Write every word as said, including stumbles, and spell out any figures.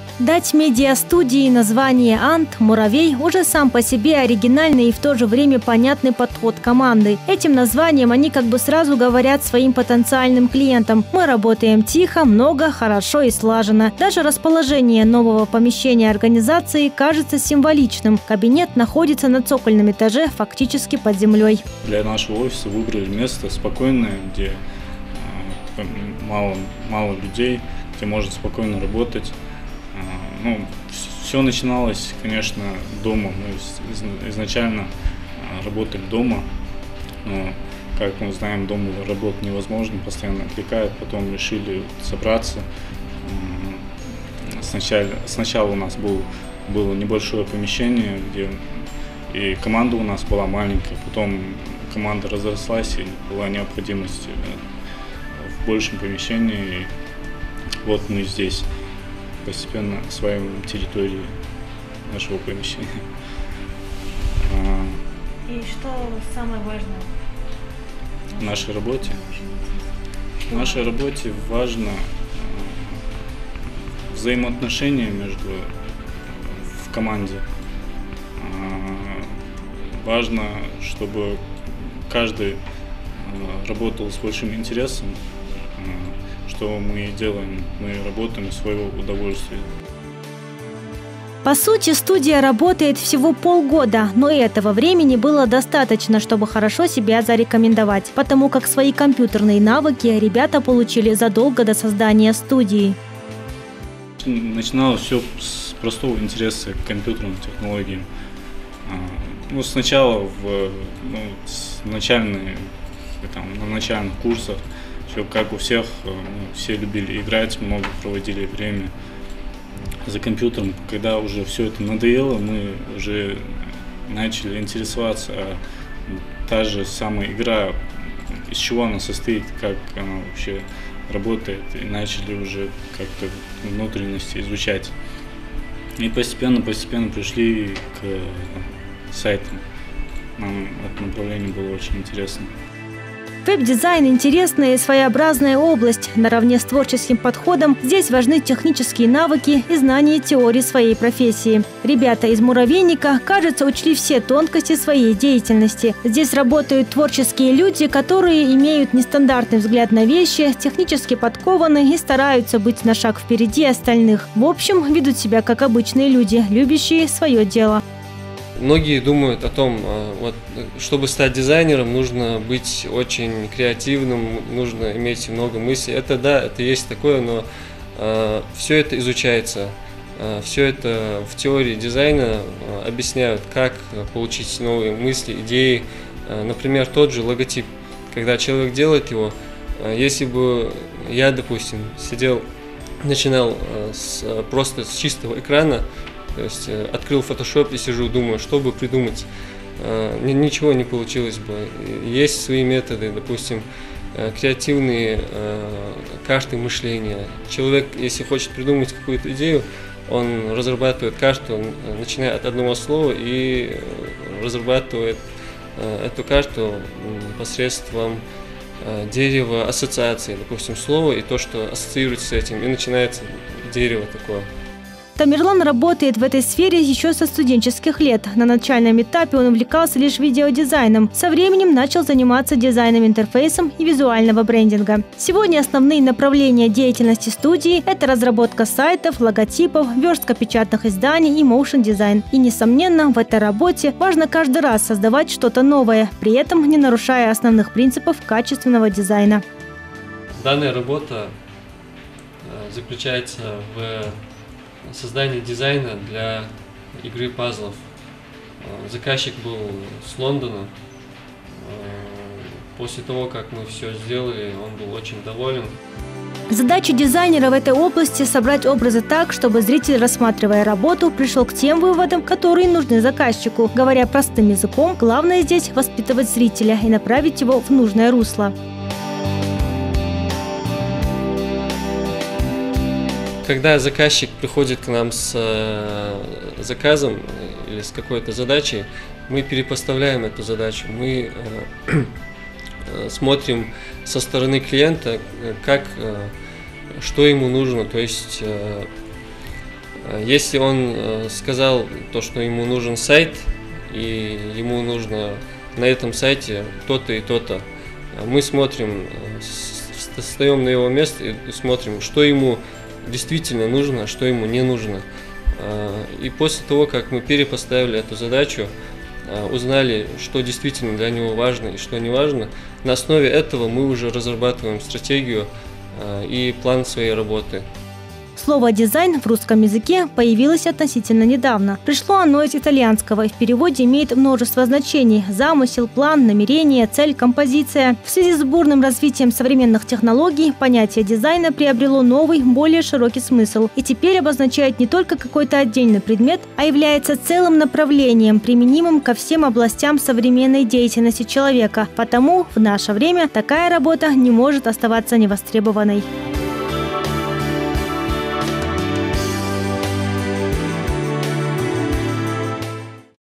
Дать медиастудии название «Ант», «Муравей» уже сам по себе оригинальный и в то же время понятный подход команды. Этим названием они как бы сразу говорят своим потенциальным клиентам: мы работаем тихо, много, хорошо и слаженно. Даже расположение нового помещения организации кажется символичным. Кабинет находится на цокольном этаже, фактически под землей. Для нашего офиса выбрали место спокойное, где мало, мало людей, где можно спокойно работать. Ну, все начиналось, конечно, дома. Мы изначально работали дома, но, как мы знаем, дома работать невозможно, постоянно отвлекает. Потом решили собраться. Сначала, сначала у нас был, было небольшое помещение, где и команда у нас была маленькая. Потом команда разрослась, и была необходимость в большем помещении. И вот мы здесь постепенно осваиваем территорию нашего помещения. И что самое важное в нашей работе? В нашей работе важно взаимоотношения между в команде. Важно, чтобы каждый работал с большим интересом. Что мы делаем? Мы работаем из своего удовольствия. По сути, студия работает всего полгода, но этого времени было достаточно, чтобы хорошо себя зарекомендовать, потому как свои компьютерные навыки ребята получили задолго до создания студии. Начиналось все с простого интереса к компьютерным технологиям. Ну, сначала в ну, начальные, там, на начальных курсах все как у всех, ну, все любили играть, много проводили время за компьютером. Когда уже все это надоело, мы уже начали интересоваться, а та же самая игра, из чего она состоит, как она вообще работает, и начали уже как-то внутренности изучать. И постепенно-постепенно пришли к сайтам. Нам это направление было очень интересно. Веб-дизайн – интересная и своеобразная область. Наравне с творческим подходом здесь важны технические навыки и знания теории своей профессии. Ребята из «Муравейника», кажется, учли все тонкости своей деятельности. Здесь работают творческие люди, которые имеют нестандартный взгляд на вещи, технически подкованы и стараются быть на шаг впереди остальных. В общем, ведут себя как обычные люди, любящие свое дело. Многие думают о том, вот, чтобы стать дизайнером, нужно быть очень креативным, нужно иметь много мыслей. Это да, это есть такое, но э, все это изучается, э, все это в теории дизайна э, объясняют, как получить новые мысли, идеи. Э, например, тот же логотип. Когда человек делает его, э, если бы я, допустим, сидел, начинал э, с, просто с чистого экрана, то есть э, открыл Photoshop и сижу, думаю, что бы придумать. Э, ничего не получилось бы. Есть свои методы, допустим, э, креативные э, карты мышления. Человек, если хочет придумать какую-то идею, он разрабатывает карту, начиная от одного слова, и разрабатывает э, эту карту посредством э, дерева ассоциации, допустим, слова и то, что ассоциируется с этим, и начинается дерево такое. Тамерлан работает в этой сфере еще со студенческих лет. На начальном этапе он увлекался лишь видеодизайном. Со временем начал заниматься дизайном интерфейсом и визуального брендинга. Сегодня основные направления деятельности студии – это разработка сайтов, логотипов, верстка печатных изданий и моушн-дизайн. И, несомненно, в этой работе важно каждый раз создавать что-то новое, при этом не нарушая основных принципов качественного дизайна. Данная работа заключается в создание дизайна для игры пазлов. Заказчик был с Лондона. После того, как мы все сделали, он был очень доволен. Задача дизайнера в этой области – собрать образы так, чтобы зритель, рассматривая работу, пришел к тем выводам, которые нужны заказчику. Говоря простым языком, главное здесь – воспитывать зрителя и направить его в нужное русло. Когда заказчик приходит к нам с заказом или с какой-то задачей, мы перепоставляем эту задачу. Мы смотрим со стороны клиента, как, что ему нужно. То есть Если он сказал то, что ему нужен сайт, и ему нужно на этом сайте то-то и то-то, мы смотрим, встаем на его место и смотрим, что ему действительно нужно, что ему не нужно. И после того, как мы перепоставили эту задачу, узнали, что действительно для него важно и что не важно, на основе этого мы уже разрабатываем стратегию и план своей работы. Слово «дизайн» в русском языке появилось относительно недавно. Пришло оно из итальянского и в переводе имеет множество значений – замысел, план, намерение, цель, композиция. В связи с бурным развитием современных технологий понятие дизайна приобрело новый, более широкий смысл и теперь обозначает не только какой-то отдельный предмет, а является целым направлением, применимым ко всем областям современной деятельности человека. Потому в наше время такая работа не может оставаться невостребованной.